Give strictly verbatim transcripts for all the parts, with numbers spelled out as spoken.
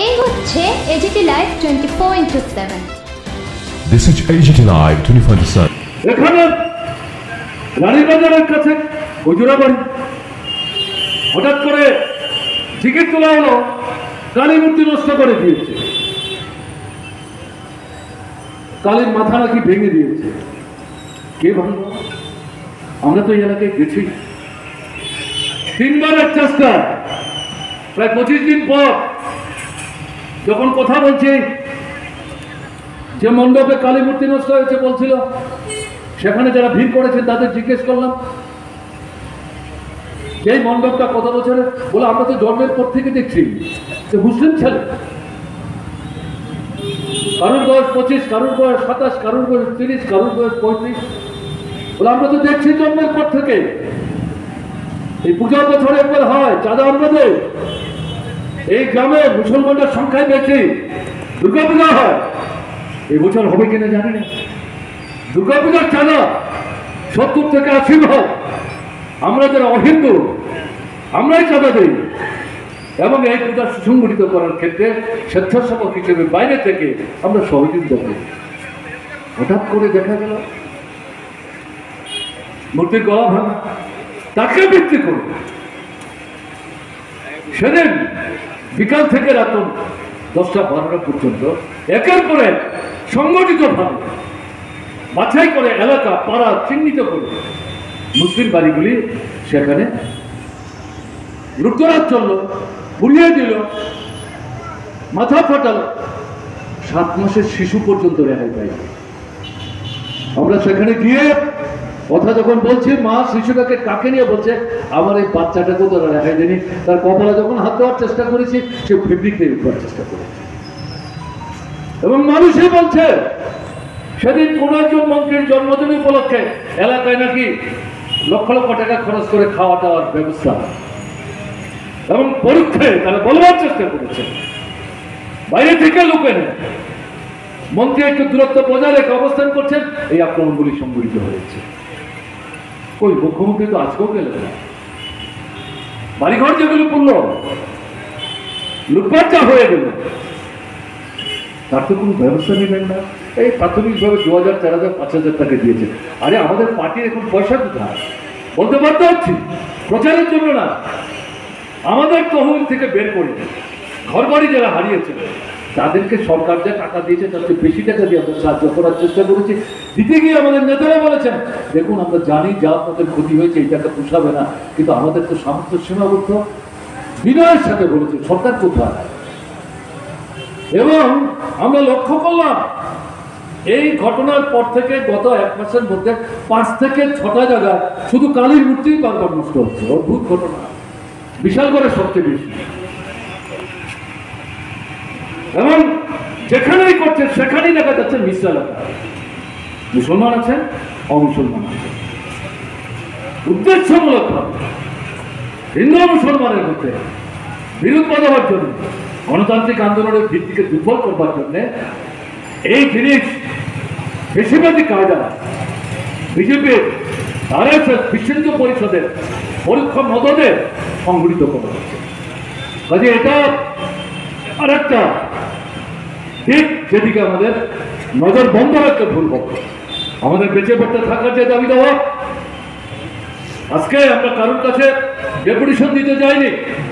এই হচ্ছে AGT live twenty four into seven. This is A G T Live twenty four into seven. এখানে রানীবাজারের কাছে হুজুরা বাড়ি হঠাৎ করে টিকিট তোলা হলো, কালী মূর্তি নষ্ট করে দিয়েছে, কালীর মাথা নাকি ভেঙে দিয়েছে। কে ভাঙল? আমরা তো এই এলাকায় গেছি, তিনবারের চেষ্টা, প্রায় পঁচিশ দিন পর যখন কথা বলছি যে মণ্ডপে কালী মূর্তি নষ্ট হয়েছে বলছিল, সেখানে যারা ভিড় করেছে তাদের জিজ্ঞেস করলাম এই মণ্ডপটা কত বছরের, বলে আমরা তো জন্মের পর থেকে দেখছি। তো মুসলিম ছেলে, কারোর বয়স পঁচিশ, কারোর বয়স সাতাশ, কারোর বয়স তিরিশ, কারোর বয়স পঁয়ত্রিশ, বলে আমরা তো দেখছি জন্মের পর থেকে। এই পূজা বছরে একবার হয়, চাঁদা আমরা দেই। এই গ্রামে মুসলমানদের সংখ্যায় বেশি, দুর্গা পূজা হয়। এই বছর হবে কিনা জানি না। দুর্গা পূজার চাঁদা সত্তর থেকে আশি ভাগ আমরা যারা অহিন্দু আমরাই চাঁদা দিই, এবং এই পূজা সুসংগঠিত করার ক্ষেত্রে স্বেচ্ছাসেবক হিসেবে বাইরে থেকে আমরা সহযোগিতা করি। হঠাৎ করে দেখা গেল মূর্তির গলা ভাঙা, তাকে ভিত্তি করে সেদিন বিকাল থেকে রাত দশটা বারোটা পর্যন্ত একের পর এক সংগঠিতভাবে বাছাই করে এলাকা পাড়া চিহ্নিত করে মুসলিম বাড়িগুলি সেখানে লুটতরাজ চলল, পুড়িয়ে দিল, মাথা ফাটাল, সাত মাসের শিশু পর্যন্ত রেহাই পাই। আমরা সেখানে গিয়ে কথা যখন বলছি, মা শিশুটাকে কাকে নিয়ে বলছে, আমার এই বাচ্চাটাকেও তারা রেহাই দেয়নি। তার কপালে যখন হাত দেওয়ার চেষ্টা করেছি, সে ফেব্রিক তৈরি করার চেষ্টা করেছে। এবং মানুষই বলছে সেদিন কোন একজন মন্ত্রীর জন্মদিন উপলক্ষে এলাকায় নাকি লক্ষ লক্ষ টাকা খরচ করে খাওয়া দাওয়ার ব্যবস্থা, এবং পরীক্ষায় তারা বলবার চেষ্টা করেছে বাইরে থেকে লুকে নেয়। মন্ত্রী একটু দূরত্ব বজায় রেখে অবস্থান করছেন, এই আক্রমণগুলি সংঘটিত হয়েছে। ওই মুখ্যমন্ত্রী তো আজকেও গেলেন না। বাড়িঘর যেগুলো পড়ল, লুটপাট যা হয়ে গেল, তার তো কোনো ব্যবস্থা নেবেন না। এই প্রাথমিকভাবে দু হাজার চার হাজার পাঁচ হাজার টাকা দিয়েছে। আরে আমাদের পার্টির এখন পয়সা কোথায় বলতে বাধ্য হচ্ছি, প্রচারের জন্য না, আমাদের তহবিল থেকে বের করে ঘর বাড়ি যারা হারিয়েছে তাদেরকে সরকার যা টাকা দিয়েছে তার চেয়ে বেশি টাকা দিয়ে আমরা সাহায্য করার চেষ্টা করেছি। দিতে গিয়ে আমাদের নেতারা বলেছেন, দেখুন আমরা জানি যা আপনাদের ক্ষতি হয়েছে এই টাকা পোষাবে না, কিন্তু আমাদের তো সামর্থ্য সীমাবদ্ধ। বিনয়ের সাথে বলেছে সরকার কোথায়। এবং আমরা লক্ষ্য করলাম এই ঘটনার পর থেকে গত এক মাসের মধ্যে পাঁচ থেকে ছটা জায়গায় শুধু কালীর মূর্তি বারবার নষ্ট হচ্ছে। অদ্ভুত ঘটনা, বিশাল করে সবচেয়ে বেশি। এবং যেখানেই করছে সেখানেই দেখা যাচ্ছে মিশ্র এলাকা, মুসলমান আছেন, অমুসলমান আছেন। উদ্দেশ্যমূলক ভাবে হিন্দু মুসলমানের মধ্যে বিরোধ বাঁধাবার জন্য, গণতান্ত্রিক আন্দোলনের ভিত্তিকে দুর্বল করবার জন্য এই জিনিস বেশিরভাগই কায়দা বিজেপির আর এস এস বিশ্ব হিন্দু পরিষদের পরোক্ষ মদদে সংগঠিত করা হচ্ছে। কাজে এটা আর একটা দিক যেদিকে আমাদের নজর বন্ধ রাখতে ভুল করবো। আমাদের বেঁচে পড়তে থাকার যে দাবি দেওয়া, আজকে আমরা কারোর কাছে ডেপুটেশন দিতে যাইনি,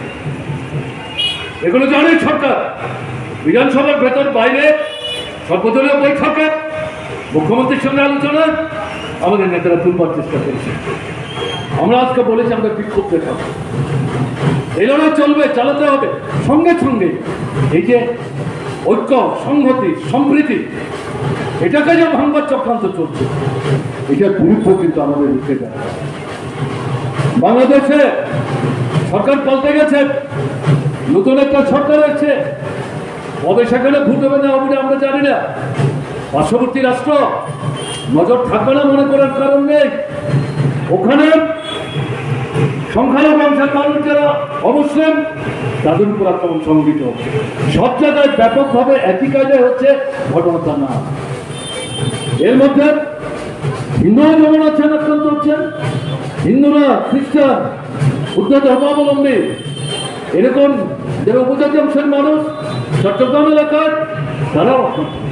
এগুলো জানে সরকার। বিধানসভার ভেতর বাইরে সর্বদলীয় বৈঠকে মুখ্যমন্ত্রীর সঙ্গে আলোচনা আমাদের নেতারা তুলবার চেষ্টা করেছে। আমরা আজকে বলেছি আমরা বিক্ষোভ দেখাবো, এই লড়াই চলবে, চালাতে হবে। সঙ্গে সঙ্গে এই যে ঐক্য, সংহতি, সম্প্রীতি, এটাকে যে ভাঙবার চক্রান্ত চলছে, এটার গুরুত্ব কিন্তু আমাদের উঠে যায়। বাংলাদেশে সরকার পাল্টে গেছে, নতুন একটা সরকার আছে, কবে সেখানে ভোট হবে না হবে আমরা জানি না। পার্শ্ববর্তী রাষ্ট্র নজর থাকবে না মনে করার কারণ নেই। ওখানে সংখ্যালঘু অংশের মানুষ যারা অমুসলিম তাদের উপর আক্রমণ সংঘটিত হচ্ছে। সব জায়গায় ব্যাপকভাবে একই কায়দায় হচ্ছে, ঘটনাটা না। এর মধ্যে হিন্দুরা যেমন আছেন আক্রান্ত হচ্ছেন, হিন্দুরা, খ্রিস্টান, বুদ্ধ ধর্মাবলম্বী, এরকম যারা উপজাতি অংশের মানুষ চট্টগ্রাম এলাকার তারাও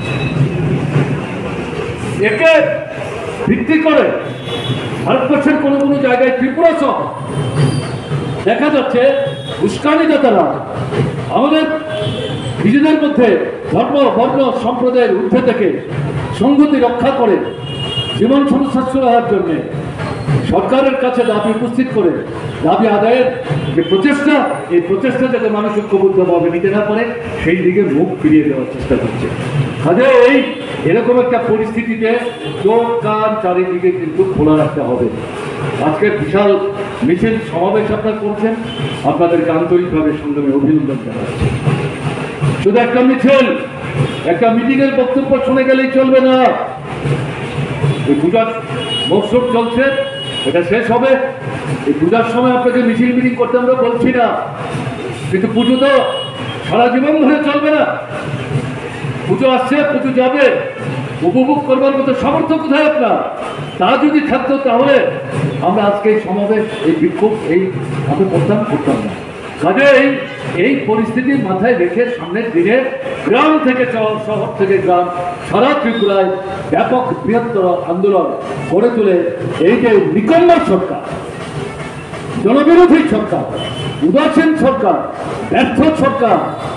একে ভিত্তি করে ভারতবর্ষের কোনো কোনো জায়গায় ত্রিপুরা সহ দেখা যাচ্ছে উস্কানিদাতারা আমাদের নিজেদের মধ্যে ধর্ম বর্ণ সম্প্রদায়ের ঊর্ধ্বে থেকে সংগতি রক্ষা করে জীবন সাশ্রয়ের জন্য সরকারের কাছে দাবি উপস্থিত করে দাবি আদায়ের যে প্রচেষ্টা, এই প্রচেষ্টা যাতে মানুষ ঐক্যবদ্ধভাবে নিতে না পারে সেই দিকে মুখ ফিরিয়ে দেওয়ার চেষ্টা করছে। কাজে এই এরকম একটা পরিস্থিতিতে চোখ কান চারিদিকে কিন্তু খোলা রাখতে হবে। আজকের বিশাল মিছিল সমাবেশ আপনারা করছেন, আপনাদেরকে আন্তরিকভাবে সংগ্রামে অভিনন্দন জানাচ্ছি। শুধু একটা মিছিল, একটা মিটিংয়ের বক্তব্য শুনে গেলেই চলবে না। এই পূজার মৌসুম চলছে, এটা শেষ হবে। এই পূজার সময় আপনাকে মিছিল মিটিং করতে আমরা বলছি না, কিন্তু পুজো তো সারা জীবন ধরে চলবে না। পুজো আসছে, পুজো যাবে, উপভোগ করবার মতো সামর্থ্য কোথায় আপনার? তা যদি থাকতো তাহলে আমরা আজকে এই সমাবেশ, এই বিক্ষোভ এই আমরা করতাম করতাম না। কাজে এই এই পরিস্থিতি মাথায় রেখে সামনের দিনে গ্রাম থেকে শহর থেকে গ্রাম সারা ত্রিপুরায় ব্যাপক বৃহত্তর আন্দোলন গড়ে তুলে এই যে নিকম্ম সরকার, জনবিরোধী সরকার, উদাসীন সরকার, ব্যর্থ সরকার,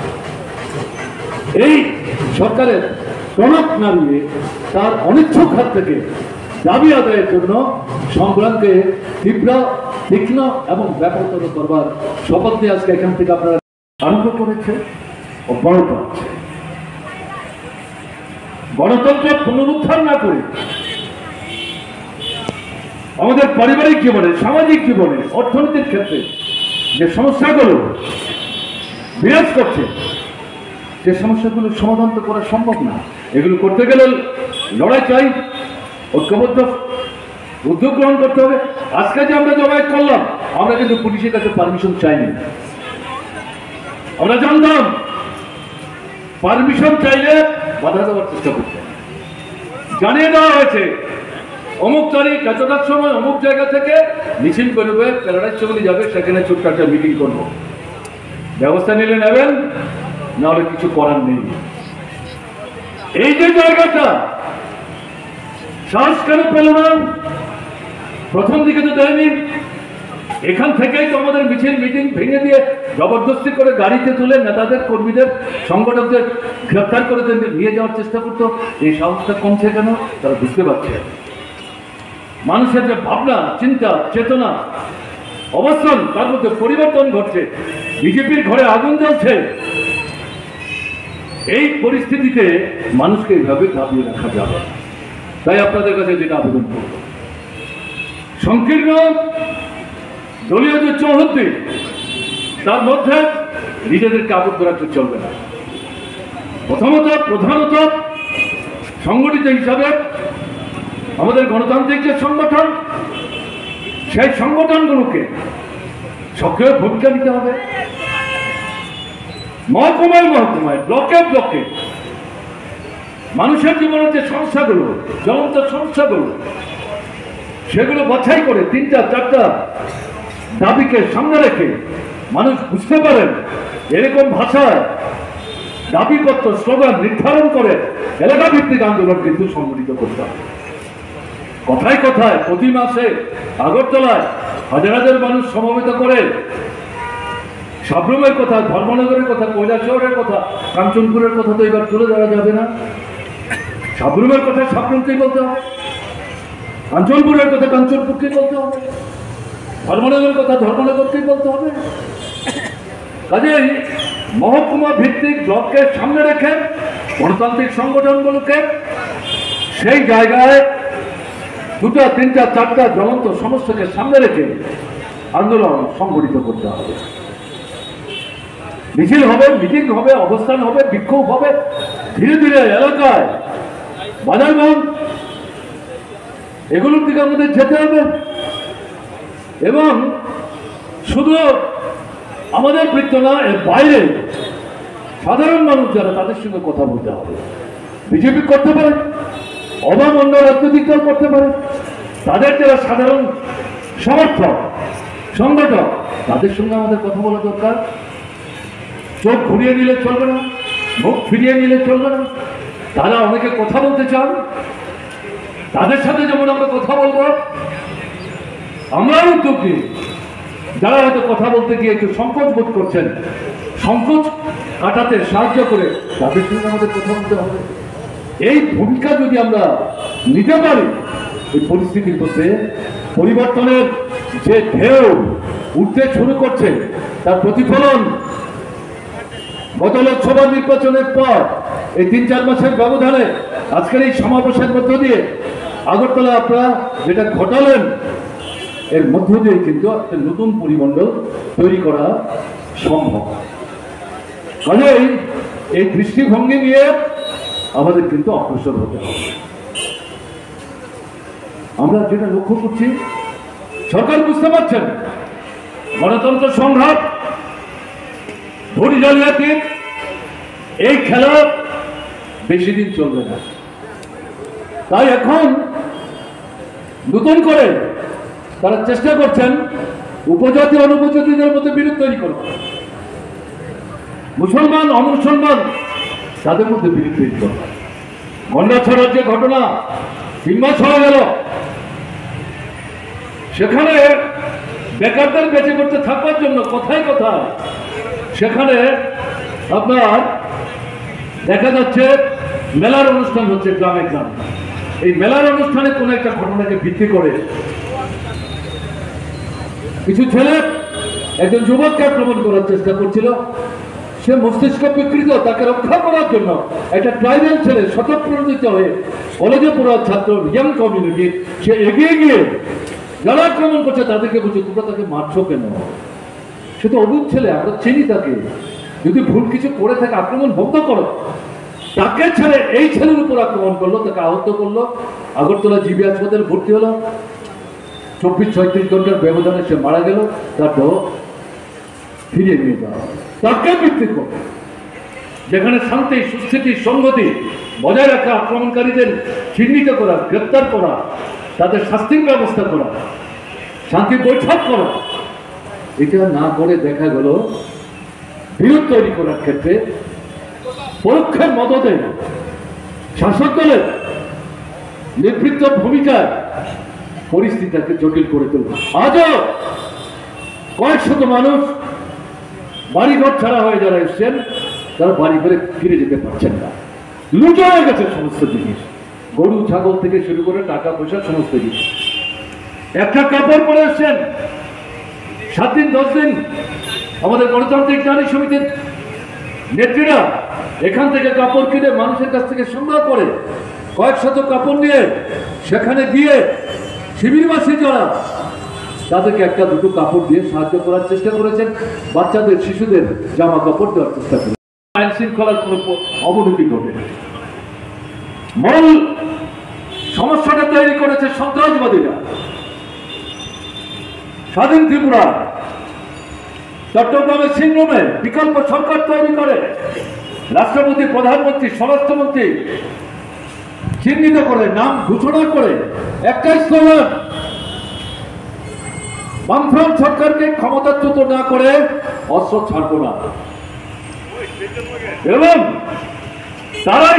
এই সরকারের টনক নাড়িয়ে তার অনিচ্ছুক হাত থেকে দাবি আদায়ের জন্য সংগ্রামকে তীব্র, তীক্ষ্ণ এবং ব্যাপকতর করবার শপথ নিয়ে আজকে এখান থেকে আপনারা আরম্ভ করেছে ও বড় করছে। গণতন্ত্র পুনরুদ্ধার না করে আমাদের পারিবারিক জীবনে, সামাজিক জীবনে, অর্থনৈতিক ক্ষেত্রে যে সমস্যাগুলো বিরাজ করছে, যে সমস্যাগুলো সমাধান তো করা সম্ভব না। এগুলো করতে গেলে লড়াই চাই, ঐক্যবদ্ধ উদ্যোগ গ্রহণ করতে হবে। আজকে যে আমরা জমায়েত করলাম, আমরা কিন্তু পুলিশের কাছে পারমিশন চাইনি। আমরা জানতাম পারমিশন চাইলে বাধা দেওয়ার চেষ্টা করতে। জানিয়ে দেওয়া হয়েছে অমুক তারিখ এতটার সময় অমুক জায়গা থেকে মিছিল বেরোবে, প্যারাডাইজ চলে যাবে, সেখানে ছোট্ট একটা মিটিং করব। ব্যবস্থা নিলে নেবেন, নাহলে কিছু করার নেই। এই যে জায়গাটা সাহস কেন পেল না? প্রথম দিকে তো দেয়নি। এখান থেকেই তো আমাদের মিছিল মিটিং ভেঙে দিয়ে জবরদস্তি করে গাড়িতে তুলে নেতাদের, কর্মীদের, সংগঠকদের গ্রেফতার করে নিয়ে যাওয়ার চেষ্টা করতো। এই সাহসটা কমছে কেন? তারা বুঝতে পারছে মানুষের যে ভাবনা, চিন্তা, চেতনা, অবস্থান, তার মধ্যে পরিবর্তন ঘটছে। বিজেপির ঘরে আগুন জ্বলছে। এই পরিস্থিতিতে মানুষকে এইভাবে দাবিয়ে রাখা যাবে। তাই আপনাদের কাছে যেটা আবেদন করব, সংকীর্ণ দলীয় যে চৌহদ্দি, তার মধ্যে নিজেদেরকে আবদ্ধ রাখতে চলবে না। প্রথমত, প্রধানত সংগঠিত হিসাবে আমাদের গণতান্ত্রিক যে সংগঠন, সেই সংগঠনগুলোকে সক্রিয় ভূমিকা নিতে হবে। মহকুমায় মহকুমায়, ব্লকে ব্লকে মানুষের জীবনের যে সমস্যাগুলো, জ্বলন্ত সমস্যাগুলো, সেগুলো বাছাই করে তিনটা চারটা দাবিকে সামনে রেখে মানুষ বুঝতে পারেন এরকম ভাষায় দাবিপত্র, স্লোগান নির্ধারণ করে এলাকা ভিত্তিক আন্দোলন কিন্তু সংগঠিত করতে হবে। কথায় কথায় প্রতি মাসে আগরতলায় হাজার হাজার মানুষ সমবেত করে সাবরুমের কথা, ধর্মনগরের কথা, কৈলাসহরের কথা, কাঞ্চনপুরের কথা তো এবার তুলে ধরা যাবে না। সাবরুমের কথা সাবরুমকেই বলতে হবে, কাঞ্চনপুরের কথা কাঞ্চনপুরকেই বলতে হবে, ধর্মনগরের কথা ধর্মনগরকেই বলতে হবে। কাজেই মহকুমা ভিত্তিক ব্লককে সামনে রেখে গণতান্ত্রিক সংগঠনগুলোকে সেই জায়গায় দুটা, তিনটা, চারটা জ্বলন্ত সমস্যাকে সামনে রেখে আন্দোলন সংগঠিত করতে হবে। মিছিল হবে, মিটিং হবে, অবস্থান হবে, বিক্ষোভ হবে, ধীরে ধীরে এলাকায় বাজারগঞ্জ এগুলোর দিকে আমাদের যেতে হবে। এবং শুধু আমাদের বৃত্ত না, এর বাইরে সাধারণ মানুষ যারা, তাদের সঙ্গে কথা বলতে হবে। বিজেপি করতে পারে, অবাম অন্য রাজনৈতিক দল করতে পারে, তাদের যারা সাধারণ সমর্থক, সংগঠক, তাদের সঙ্গে আমাদের কথা বলা দরকার। চোখ ঘুরিয়ে নিলে চলবে না, মুখ ফিরিয়ে নিলে চলবে না। তারা অনেকে কথা বলতে চান, তাদের সাথে যেমন আমরা কথা বলবো, আমরাও উদ্যোগ নিই। যারা হয়তো কথা বলতে গিয়ে একটু সংকোচ বোধ করছেন, সংকোচ কাটাতে সাহায্য করে তাদের সঙ্গে আমাদের কথা বলতে হবে। এই ভূমিকা যদি আমরা নিতে পারি, এই পরিস্থিতির মধ্যে পরিবর্তনের যে ঢেউ উঠতে শুরু করছে, তার প্রতিফলন গত লোকসভা নির্বাচনের পর এই তিন চার মাসের ব্যবধানে আজকের এই সমাবেশের মধ্য দিয়ে আগরতলা আপনারা যেটা ঘটালেন, এর মধ্য দিয়ে কিন্তু একটা নতুন পরিমণ্ডল তৈরি করা সম্ভব। কাজেই এই দৃষ্টিভঙ্গি নিয়ে আমাদের কিন্তু অগ্রসর হতে হবে। আমরা যেটা লক্ষ্য করছি, সরকার বুঝতে পারছেন গণতন্ত্র সংঘাত, ভোট জালিয়াতি, এই খেলা বেশি দিন চলবে না। তাই এখন নতুন করে তারা চেষ্টা করছেন উপজাতি অনুপজাতিদের মধ্যে বিরোধ তৈরি করবে, মুসলমান অমুসলমান তাদের মধ্যে বিরোধ তৈরি করবে। গন্ডাছড়ার যে ঘটনা তিন মাস হয়ে গেল, সেখানে বেকারদের বেঁচে করতে থাকবার জন্য কথায় কথায় সেখানে আপনার দেখা যাচ্ছে মেলার অনুষ্ঠান হচ্ছে গ্রামে গ্রামে। এই মেলার অনুষ্ঠানে কোন একটা ঘটনাকে ভিত্তি করে কিছু ছেলে একজন যুবককে আক্রমণ করার চেষ্টা করছিল। সে মস্তিষ্ক বিকৃত, তাকে রক্ষা করার জন্য একটা ট্রাইবাল ছেলে স্বতঃপ্রণোদিত হয়ে কলেজে পড়ার ছাত্র ইয়াং কমিউনিটি, সে এগিয়ে গিয়ে যারা আক্রমণ করছে তাদেরকে বলছে তোমরা তাকে মারছো কেন? সে তো অবুধ ছেলে, আমরা চিনি তাকে, যদি ভুল কিছু করে থাকে আক্রমণ বন্ধ করো। তাকে ছেড়ে এই ছেলের উপর আক্রমণ করলো, তাকে আহত করলো, আগরতলা জিবি হাসপাতালে ভর্তি হলো। চব্বিশ ছয়ত্রিশ ঘন্টার ব্যবধানে সে মারা গেল, তার দেহ ফিরিয়ে নিয়ে যাওয়া। তাকে ভিত্তি করে যেখানে শান্তি সুস্থিতি সংগতি বজায় রাখা, আক্রমণকারীদের চিহ্নিত করা, গ্রেপ্তার করা, তাদের শাস্তির ব্যবস্থা করা, শান্তি বৈঠক করা, এটা না করে দেখা গেল বিরোধ তৈরি করার ক্ষেত্রে পরোক্ষের মদতে শাসক দলের নিবৃত্ত ভূমিকায় পরিস্থিতিকে জটিল করে তুলবে। আজও কয়েক শত মানুষ বাড়িঘর ছাড়া হয়ে যারা এসছেন, তারা বাড়ি ঘরে ফিরে যেতে পারছেন না। লুট হয়ে গেছে সমস্ত জিনিস, গরু ছাগল থেকে শুরু করে টাকা পয়সা সমস্ত জিনিস। একটা কাপড় পরে এসছেন, সাত দিন দশ দিন আমাদের গণতান্ত্রিক নারী সমিতির নেত্রীরা এখান থেকে কাপড় কিনে মানুষের কাছ থেকে সংগ্রহ করে কয়েক শত কাপড় নিয়ে সেখানে গিয়ে শিবিরবাসী যারা তাদেরকে একটা দুটো কাপড় দিয়ে সাহায্য করার চেষ্টা করেছেন, বাচ্চাদের শিশুদের জামা কাপড় দেওয়ার চেষ্টা করেছেন। আইন শৃঙ্খলার কোনো অবনতি ঘটে। মূল সমস্যাটা তৈরি করেছে সন্ত্রাসবাদীরা। স্বাধীন ত্রিপুরা, চট্টগ্রামের সিংরুমে বিকল্প সরকার তৈরি করে রাষ্ট্রপতি, প্রধানমন্ত্রী, স্বরাষ্ট্রমন্ত্রী চিহ্নিত করে নাম ঘোষণা করে একটাই স্লোগান, বামফ্রন্ট সরকারকে ক্ষমতাচ্যুত না করে অস্ত্র ছাড়ব না। এবং তারাই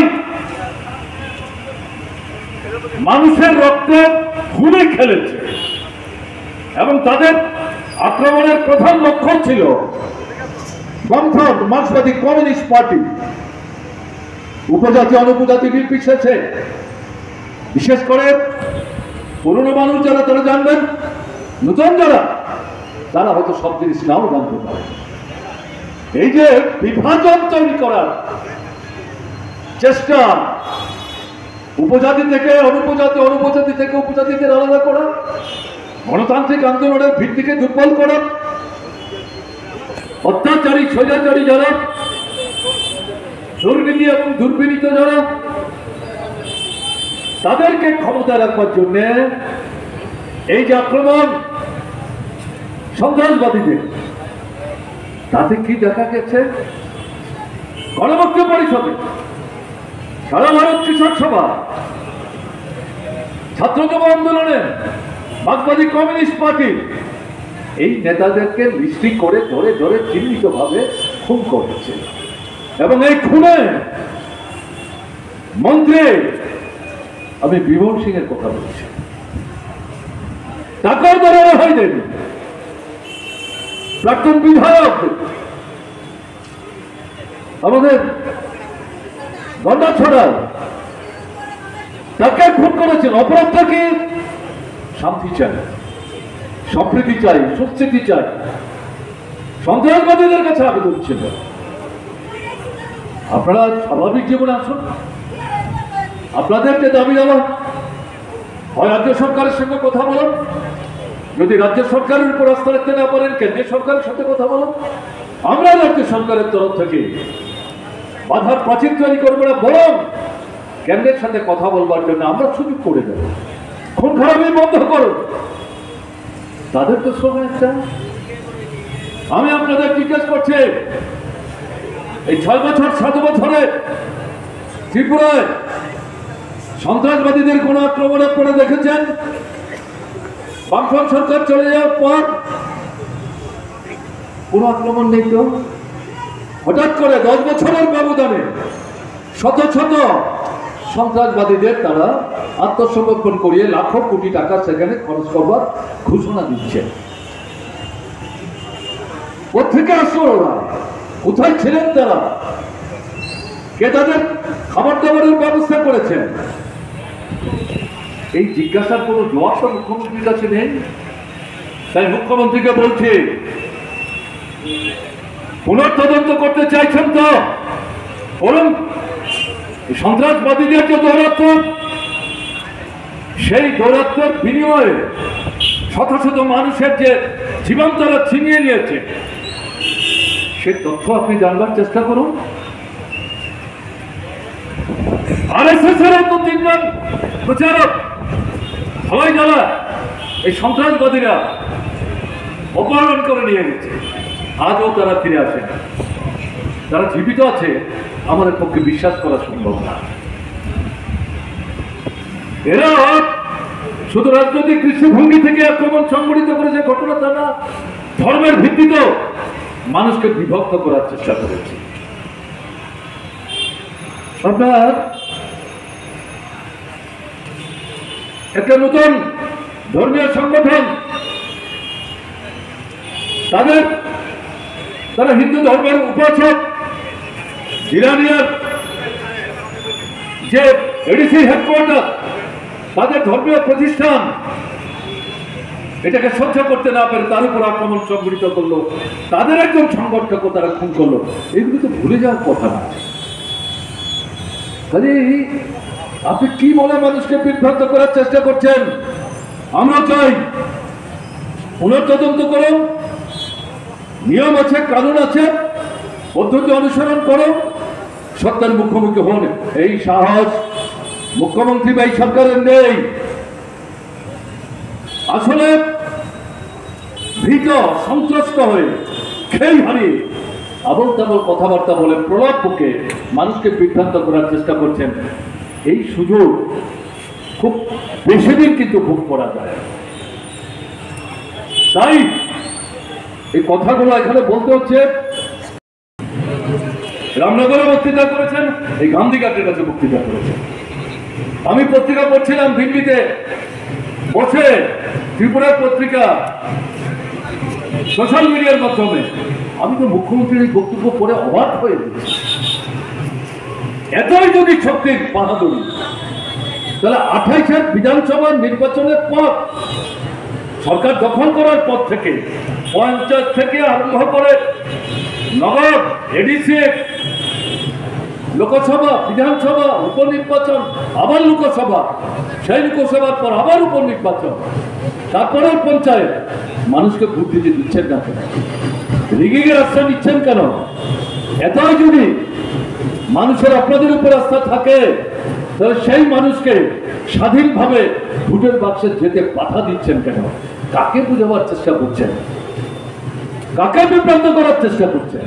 মানুষের রক্তে খুনে খেলেছে এবং তাদের আক্রমণের প্রধান লক্ষ্য ছিল বামফ্রন্ট মার্ক্সবাদী কমিউনিস্ট পার্টি। উপজাতি অনুপজাতি নির্বিশেষে, বিশেষ করে পুরনো মানুষ যারা তারা জানবেন, নতুন যারা তারা হয়তো সব জিনিস নাও জানতে পারে। এই যে বিভাজন তৈরি করার চেষ্টা, উপজাতি থেকে অনুপজাতি, অনুপজাতি থেকে উপজাতিদের আলাদা করা, গণতান্ত্রিক আন্দোলনের ভিত্তিকে দুর্বল করা, অত্যাচারী স্বৈরাচারী যারা, দুর্নীতি এবং দুর্বিনীত যারা, তাদেরকে ক্ষমতা রাখবার জন্য এই যে আক্রমণ সন্ত্রাসবাদীদের, তাতে কি দেখা গেছে? গণমুক্তি পরিষদে, সারা ভারত কৃষক সভা, ছাত্র যুব আন্দোলনে, মার্ক্সবাদী কমিউনিস্ট পার্টি, এই নেতাদেরকে লিস্টি করে ধরে ধরে চিহ্নিত ভাবে খুন করেছে এবং এই খুনে মন্ত্রী আমি বিমল সিং এর কথা বলছি, টাকার দ্বারা রেহাই দেন। প্রাক্তন বিধায়ক আমাদের গন্ডাছড়া তাকে খুন করেছেন। অপরাধটা কি? শান্তি চাই, সম্প্রীতি চাই, সুস্থিতি চাই। সন্ত্রাসবাদীদের কাছে আবেদন ছিল আপনারা স্বাভাবিক জীবনে আসুন। আপনাদের যে দাবি দেওয়া হয় রাজ্য সরকারের সঙ্গে কথা বলুন, যদি রাজ্য সরকারের উপর আস্থা রাখতে না পারেন কেন্দ্রীয় সরকারের সাথে কথা বলুন। আমরা রাজ্য সরকারের তরফ থেকে বাধার প্রাচীর তৈরি করবো না, বরং কেন্দ্রের সাথে কথা বলবার জন্য আমরা সুযোগ করে দেব। খুন খারাপই বন্ধ করুন, তাদের তো সময় একটা। আমি আপনাদের জিজ্ঞেস করছি, এই ছয় বছর সাত বছরে ত্রিপুরায় সন্ত্রাসবাদীদের কোন আক্রমণ আপনারা দেখেছেন? বামফ্রন্ট সরকার চলে যাওয়ার পর কোন আক্রমণ নেই তো। হঠাৎ করে দশ বছরের ব্যবধানে শত শত সন্ত্রাসবাদীদের তারা আত্মসমর্পণ করিয়ে লাখো কোটি টাকা সেখানে খরচ করবার ঘোষণা দিচ্ছে। কোথেকে আসলো ওরা? কোথায় ছিলেন তারা? কে তাদের খাবার দাবারের ব্যবস্থা করেছেন? এই জিজ্ঞাসার কোন জবাব তো মুখ্যমন্ত্রীর কাছে নেই। তাই মুখ্যমন্ত্রীকে বলছি, পুনর্তদন্ত করতে চাইছেন তো বরং সন্ত্রাসবাদীদের যে দৌরাত্ম, সেই দৌরাত্মের বিনিময়ে শত শত মানুষের যে জীবন তারা ছিনিয়ে নিয়েছে সে তথ্য আপনি জানবার চেষ্টা করুন। আর এস এস এর তো তিনজন প্রচারক সবাই যারা এই সন্ত্রাসবাদীরা অপহরণ করে নিয়ে গেছে, আজও তারা ফিরে আসে না। তারা জীবিত আছে আমাদের পক্ষে বিশ্বাস করা সম্ভব না। এরা শুধু রাজনৈতিক দৃষ্টিভঙ্গি থেকে আক্রমণ সংঘটিত করেছে ঘটনা তা না, ধর্মের ভিত্তিতেও মানুষকে বিভক্ত করার চেষ্টা করেছে। আপনার একটা নতুন ধর্মীয় সংগঠন, তাদের তারা হিন্দু ধর্মের উপাসক জিরানিয়ার যে এডিসি হেডকোয়ার্টার, তাদের ধর্মীয় প্রতিষ্ঠান এটাকে সহ্য করতে না পারে তার উপর আক্রমণ সংঘটিত করলো, তাদের একজন সংগঠক তারা খুন করলো। এগুলো তো ভুলে যাওয়ার কথা না। কাজে আপনি কি বলে মানুষকে বিভ্রান্ত করার চেষ্টা করছেন? আমরা চাই পুনর্তদন্ত করুন, নিয়ম আছে, কানুন আছে, পদ্ধতি অনুসরণ করুন, সত্যার মুখোমুখি হন। এই সাহস মুখ্যমন্ত্রী বা এই সরকারের নেই। আসলে ভীত সন্ত্রস্ত হয়ে খেই হারিয়ে আবল তাবল কথাবার্তা বলে প্রলাপ বুকে মানুষকে বিভ্রান্ত করার চেষ্টা করছেন। এই সুযোগ খুব বেশি দিন কিন্তু ভোগ করা যায়। তাই এই কথাগুলো এখানে বলতে হচ্ছে। রামনগরে বক্তৃতা করেছেন, এই গান্ধীঘাটের কাছে বক্তৃতা করেছেন। আমি পত্রিকা পড়ছিলাম দিল্লিতে বসে, ত্রিপুরার পত্রিকা সোশ্যাল মিডিয়ার মাধ্যমে। আমি তো মুখ্যমন্ত্রীর এই বক্তব্য পড়ে অবাক হয়ে গেছি। এতই যদি শক্তির বাহাদুরি, তাহলে আঠাইশের বিধানসভা নির্বাচনের পর সরকার দখল করার পর থেকে পঞ্চায়েত থেকে আরম্ভ করে নগর, এডিসি, লোকসভা, বিধানসভা, উপনির্বাচন, আবার লোকসভা, সেই লোকসভার পর আবার উপনির্বাচন, তারপরে পঞ্চায়েত, মানুষকে ভোট দিতে দিচ্ছেন না কেন? রিগিংয়ের আশ্রয় নিচ্ছেন কেন? এতই যদি মানুষের আপনাদের উপর আস্থা থাকে, তাহলে সেই মানুষকে স্বাধীনভাবে ভোটের বাক্সে যেতে বাধা দিচ্ছেন কেন? কাকে বুঝাবার চেষ্টা করছেন? কাকে বিভ্রান্ত করার চেষ্টা করছেন?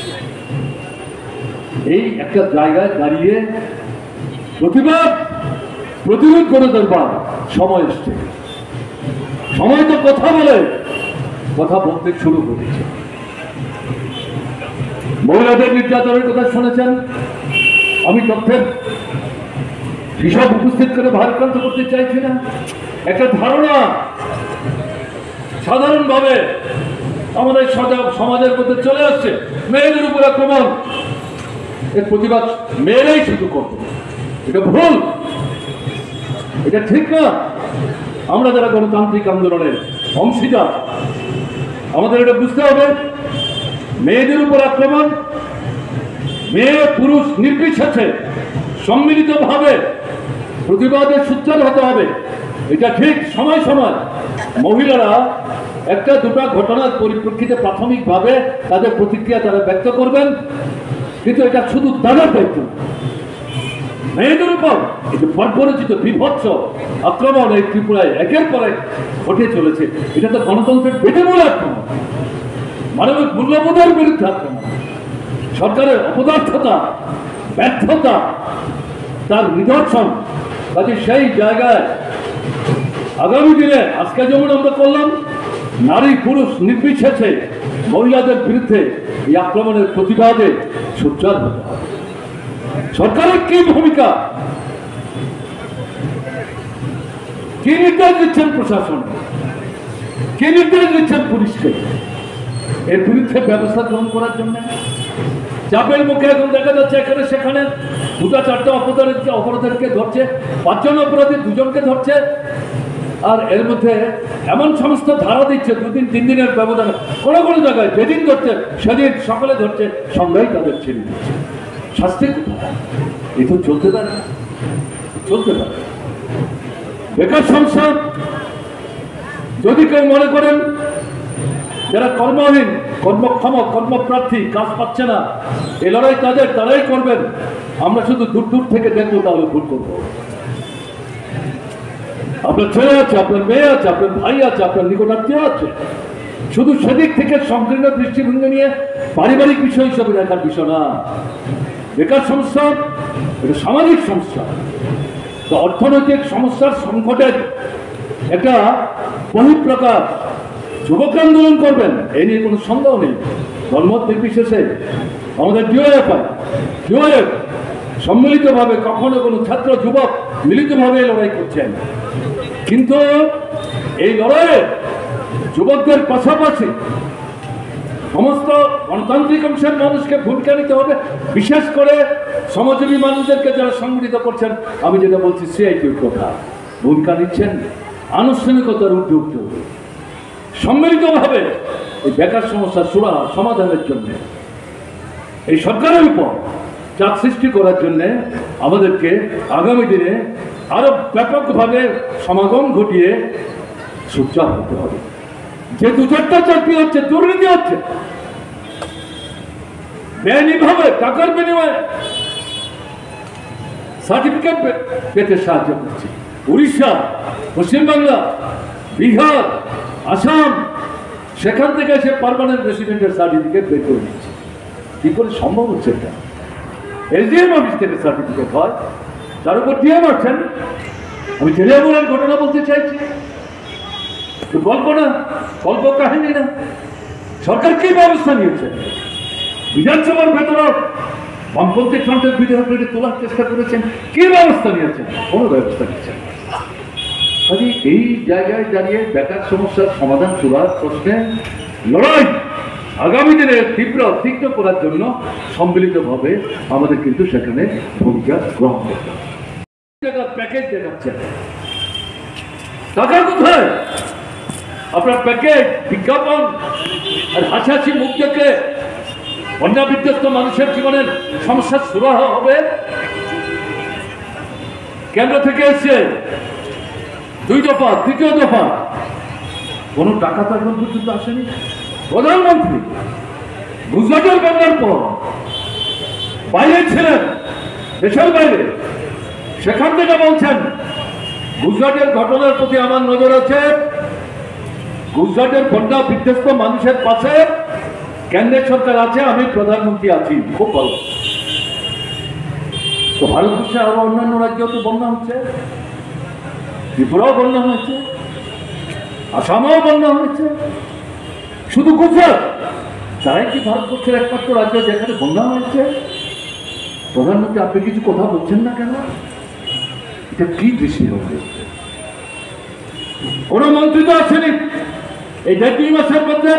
এই একটা জায়গায় দাঁড়িয়ে প্রতিবাদ প্রতিরোধ করে দেবার সময় এসছে। সময় তো কথা বলে কথা বলতে শুরু করেছে। মহিলাদের নির্যাতনের কথা শুনেছেন। আমি তথ্যের হিসাব উপস্থিত করে ভারাক্রান্ত করতে চাইছি না। একটা ধারণা সাধারণভাবে আমাদের সমাজের মধ্যে চলে আসছে, মেয়েদের উপর আক্রমণ, এর প্রতিবাদ মেয়েরাই শুধু করবে। এটা ভুল, এটা ঠিক না। আমরা যারা গণতান্ত্রিক আন্দোলনের অংশীদার, আমাদের এটা বুঝতে হবে, মেয়েদের উপর আক্রমণ, মেয়ে পুরুষ নির্বিশেষে সম্মিলিতভাবে প্রতিবাদে সোচ্চার হতে হবে। এটা ঠিক। সময় সময় মহিলারা একটা দুটা ঘটনার পরিপ্রেক্ষিতে প্রাথমিকভাবে তাদের প্রতিক্রিয়া তারা ব্যক্ত করবেন, কিন্তু এটা শুধু তাদের দায়িত্ব। মেয়েদের উপর এই যে বর্বরচিত বিভৎস আক্রমণ এই ত্রিপুরায় একের পর এক ঘটে চলেছে, এটা তো গণতন্ত্রের বেদমূল আক্রমণ, মানবিক মূল্যবোধের বিরুদ্ধে আক্রমণ, সরকারের অপদার্থতা, ব্যর্থতা তার নিদর্শন। কাজে সেই জায়গায় আগামী দিনে আজকে যেমন আমরা করলাম, নারী পুরুষ নির্বিশেষে মহিলাদের বিরুদ্ধে এই আক্রমণের প্রতিবাদে সোচ্চার হতে হবে। সরকারের কি ভূমিকা, কি নির্দেশ দিচ্ছেন প্রশাসন, কি নির্দেশ দিচ্ছেন পুলিশকে এর বিরুদ্ধে ব্যবস্থা গ্রহণ করার জন্য? চাপের মুখে এখন দেখা যাচ্ছে এখানে সেখানে দুটা চারটা অপরাধীকে অপরাধীকে ধরছে, পাঁচজন অপরাধী দুজনকে ধরছে, আর এর মধ্যে এমন সমস্ত ধারা দিচ্ছে দুদিন তিন দিনের ব্যবধানে। কোনো কোনো জায়গায় যেদিন ধরছে সেদিন সকালে ধরছে, সন্ধ্যায় তাদের ছেড়ে দিচ্ছে। শাস্তি কোথায়? এ তো চলতে পারে না, চলতে পারে। বেকার সমস্যা, যদি কেউ মনে করেন যারা কর্মহীন, কর্মক্ষম, কর্মপ্রার্থী, কাজ পাচ্ছে না, এ লড়াই তাদের, তারাই করবেন, আমরা শুধু দূর দূর থেকে দেখবো, তাহলে ভুল করবো। আপনার ছেলে আছে, আপনার মেয়ে আছে, আপনার ভাই আছে, আপনার নিকটাত্মীয় আছে, শুধু সেদিক থেকে সংকীর্ণ দৃষ্টিভঙ্গি নিয়ে পারিবারিক বিষয় হিসেবে দেখার বিষয় না। বেকার সমস্যা এটা সামাজিক সমস্যা, তো অর্থনৈতিক সমস্যার সংকটের একটা বহিঃপ্রকাশ। যুবক আন্দোলন করবেন, এ নিয়ে কোনো সন্দেহ নেই। ধর্ম নির্বিশেষে আমাদের ডিওএফ ডিওএফ সম্মিলিতভাবে, কখনো কোনো ছাত্র যুবক মিলিতভাবে লড়াই করছেন, কিন্তু এই লড়াইয়ে যুবকদের পাশাপাশি সমস্ত গণতান্ত্রিক অংশের মানুষকে ভূমিকা নিতে হবে। বিশেষ করে শ্রমজীবী মানুষদেরকে যারা সংগঠিত করছেন, আমি যেটা বলছি সিআইটির কথা, ভূমিকা নিচ্ছেন, আনুষ্ঠানিকতার ঊর্ধ্বে উঠতে হবে। সম্মিলিতভাবে এই বেকার সমস্যার সুরা সমাধানের জন্য এই সরকারের উপর চাপ সৃষ্টি করার জন্য আমাদেরকে আগামী দিনে আরো ব্যাপকভাবে সমাগম ঘটিয়ে সোচ্চার হতে হবে। যে দু চারটা চাকরি হচ্ছে, দুর্নীতি হচ্ছে, বেআইনিভাবে টাকার বিনিময়ে সার্টিফিকেট পেতে সাহায্য করছে। উড়িষ্যা, পশ্চিমবাংলা, বিহার, আসাম, সেখান থেকে সে পার্মানেন্ট রেসিডেন্টের সার্টিফিকেট বের করে দিচ্ছে। কি করে সম্ভব হচ্ছে এটা? এসডিএম অফিস থেকে সার্টিফিকেট হয়, তার উপর দিয়ে মারছেন। আমি জেলিয়ামুরের ঘটনা বলতে চাইছি, গল্প না, গল্প কাহিনী না। সরকার কি ব্যবস্থা নিয়েছে? বিধানসভার ভেতরে বামপন্থী ফ্রন্টের বিধায়ককে তোলার চেষ্টা করেছেন, কি ব্যবস্থা নিয়েছেন? কোনো ব্যবস্থা নিচ্ছেন। কাজে এই জায়গায় দাঁড়িয়ে বেকার সমস্যার সমাধান চূড়ার প্রশ্নে লড়াই আগামী দিনে তীব্র তীক্ষ্ণ করার জন্য সম্মিলিতভাবে আমাদের কিন্তু সেখানে ভূমিকা গ্রহণ করতে হবে। টাকার প্যাকেজ দেখাচ্ছেন, টাকা কোথায়? আপনার প্যাকেজ, বিজ্ঞাপন আর হাসাহাসি মুখ দেখে বন্যা বিধ্বস্ত মানুষের জীবনের সমস্যার সুরাহ হবে। কেন্দ্র থেকে এসছে দুই দফা, তৃতীয় দফা, কোনো টাকা তো এখন পর্যন্ত আসেনি। প্রধানমন্ত্রী গুজরাটের বন্যার পর বাইরে ছিলেন, দেশের বাইরে, সেখান থেকে বলছেন গুজরাটের ঘটনার প্রতি আমার নজর আছে, গুজরাটের বন্যা বিধ্বস্ত মানুষের পাশে কেন্দ্রের সরকার আছে, আমি প্রধানমন্ত্রী আছি। খুব ভালো। তো ভারতবর্ষে আরো অন্যান্য রাজ্যেও তো বন্যা হচ্ছে, ত্রিপুরাও বন্যা হয়েছে, আসামেও বন্যা হয়েছে। শুধু গুজরাট তারাই কি ভারতবর্ষের একমাত্র রাজ্য যেখানে বন্যা হয়েছে? প্রধানমন্ত্রী, আপনি কিছু কথা বলছেন না কেন? এটা কি দৃষ্টি হবে? কোন মন্ত্রী তো আসেনি এই দেড় দুই মাসের মধ্যে।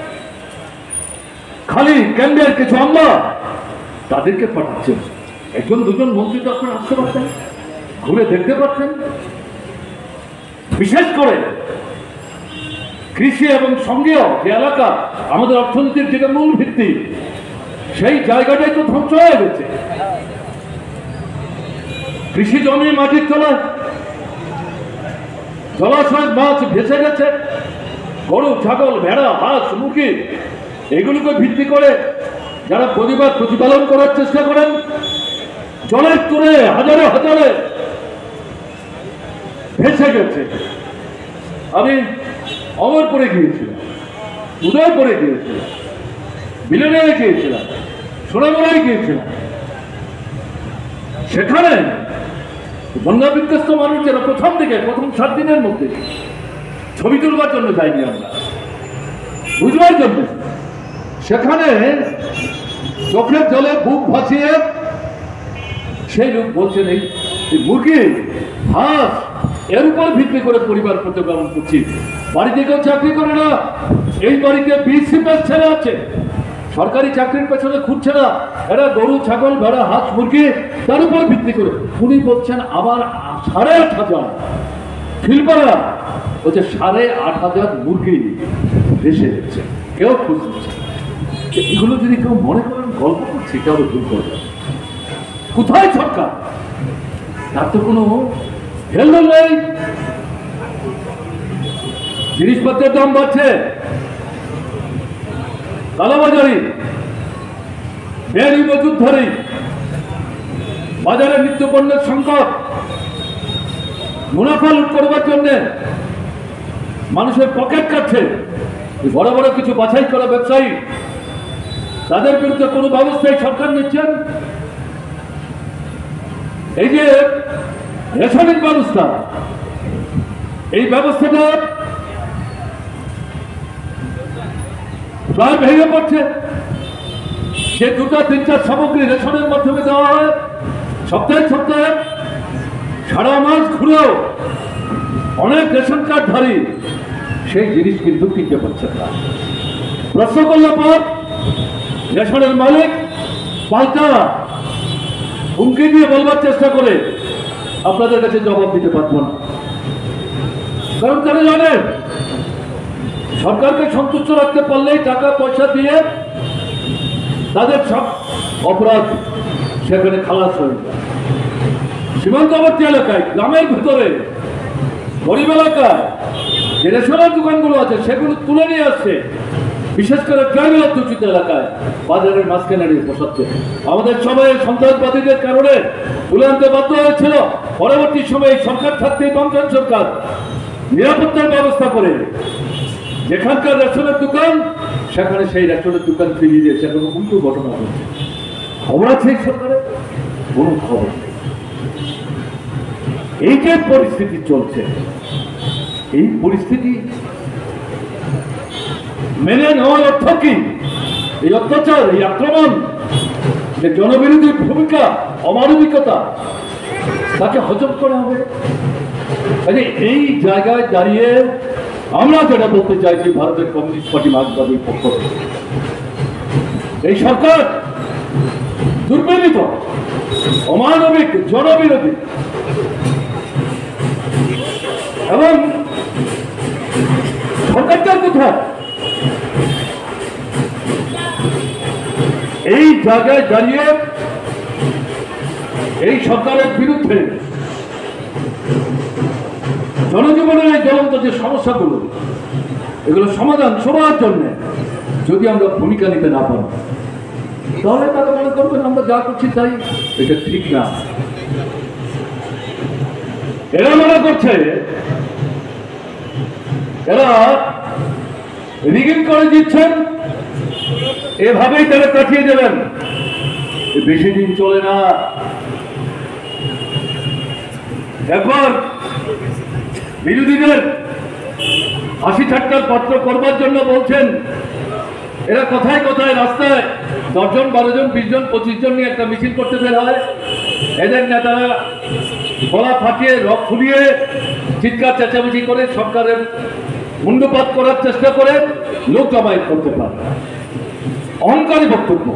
খালি কেন্দ্রের কিছু আমলা তাদেরকে পাঠাচ্ছেন। একজন দুজন মন্ত্রী তো আপনারা আসতে পারতেন, ঘুরে দেখতে পারতেন। বিশেষ করে কৃষি এবং সঙ্গেও যে এলাকা আমাদের অর্থনীতির যেটা মূল ভিত্তি, সেই জায়গাটাই তো ধ্বংস হয়ে গেছে। কৃষি জমি মাটির তলায়, জলাশয় মাছ ভেসে গেছে, গরু ছাগল ভেড়া হাঁস মুরগি এগুলোকে ভিত্তি করে যারা পরিবার প্রতিপালন করার চেষ্টা করেন, জলের তোরে হাজারে হাজারে ভেসে গেছে। আমি অমরপুরে গিয়েছিলাম, উদয়পুরে গিয়েছিলাম, বিলেনিয়ায় গিয়েছিলাম, সোনামুড়ায় গিয়েছিলাম। সেখানে বন্যা বিধ্বস্ত মানুষেরা প্রথম দিকে প্রথম সাত দিনের মধ্যে ছবি তুলবার জন্য যাইনি আমরা, বুঝবার জন্য। সেখানে চোখের জলে বুক ভাসিয়ে সেই লোক বলছেন এই মুরগি হাঁস এর উপর ভিত্তি করে পরিবার প্রতিপালন করছি। বাড়িতে কেউ চাকরি করে না, এই বাড়িতে বিসিএস ছেলে আছে, সরকারি চাকরির পেছনে ঘুরছে না, এরা গরু ছাগল ভেড়া হাঁস মুরগি তার উপর ভিত্তি করে। উনি বলছেন আবার সাড়ে আট হাজার ফিলপাড়া বলছে সাড়ে আট হাজার মুরগি ভেসে যাচ্ছে, কেউ খুঁজ নিচ্ছে। এগুলো যদি কেউ মনে করেন গল্প করছে, কেউ ভুল করবে। কোথায় সরকার? তার তো কোনো হেল্লো নেই। জিনিসপত্রের দাম বাড়ছে, কালোবাজারি বেআইনি মজুতধারী, বাজারে নিত্য পণ্যের সংকট, মুনাফা লুট করবার জন্য মানুষের পকেট কাটছে। বড় বড় কিছু বাছাই করা ব্যবসায়ী, তাদের বিরুদ্ধে কোনো ব্যবস্থাই সরকার নিচ্ছেন? এই যে রেশনিং ব্যবস্থা, এই ব্যবস্থাটা প্রায় ভেঙে পড়ছে। যে দুটা তিনটা সামগ্রী রেশনের মাধ্যমে দেওয়া হয় সপ্তাহে সপ্তাহে, সারা মাস ঘুরেও অনেক রেশন কার্ড ধারী সেই জিনিস কিন্তু কিনতে পারছে না। প্রশ্ন করলে পর রেশনের মালিক পাল্টা হুমকি দিয়ে বলবার চেষ্টা করে আপনাদের কাছে জবাব দিতে পারবো না। কারণ তারা জানে সরকারকে সন্তুষ্ট রাখতে পারলেই টাকা পয়সা দিয়ে তাদের সব অপরাধ সেখানে খালাস হয়ে যায়। সীমান্তবর্তী এলাকায়, গ্রামের ভিতরে, গরিব এলাকায় যে রেশনের দোকানগুলো আছে সেগুলো তুলে নিয়ে আসছে, বিশেষ করে গ্রামীণ অধ্যুষিত এলাকায় বাজারের মাঝখানে নিয়ে বসাচ্ছে। আমাদের সবাই সন্ত্রাসবাদীদের কারণে তুলে আনতে বাধ্য হয়েছিল। পরবর্তী সময়ে সরকার থাকতেই বামফ্রন্ট সরকার নিরাপত্তার ব্যবস্থা করে যেখানকার রেশনের দোকান সেখানে সেই রেশনের দোকান ফিরিয়ে দিয়েছে। এখন উল্টো ঘটনা হচ্ছে। খবর আছে এই সরকারের কোনো খবর নেই। এই যে পরিস্থিতি চলছে, এই পরিস্থিতি মেনে নেওয়ার অর্থ কি? এই অত্যাচার, এই আক্রমণ, যে জনবিরোধী ভূমিকা, অমানবিকতা, তাকে হজম করা হবে। এই জায়গায় দাঁড়িয়ে আমরা যেটা বলতে চাইছি ভারতের কমিউনিস্ট পার্টি মার্ক্সবাদীর পক্ষ থেকে, এই সরকার দুর্নীতিত, অমানবিক, জনবিরোধী এবং সরকারটার কোথায়? এই জায়গায় দাঁড়িয়ে এই সরকারের বিরুদ্ধে জনজীবনের এই জ্বলন্ত যে সমস্যাগুলো, এগুলো সমাধান সবার জন্য যদি আমরা ভূমিকা নিতে না পারি, তাহলে তারা মনে করবেন আমরা যা করছি তাই এটা ঠিক না। এরা মনে করছে এরা রিগিং করে দিচ্ছেন, এভাবেই তারা কাটিয়ে দেবেন। বেশি দিন চলে না। একবার বিরোধীদের হাসি ঠাট্টার পাত্র করবার জন্য বলছেন এরা কোথায় কোথায় রাস্তায় দশজন বারো জন বিশ জন পঁচিশ জন নিয়ে একটা মিছিল করতে বের হয়। এদের নেতারা গলা ফাটিয়ে রক ফুলিয়ে চিৎকার চেঁচামেচি করে সরকারের মুন্ডপাত করার চেষ্টা করে লোক জমায়েত করতে পারে। অহংকারী বক্তব্য।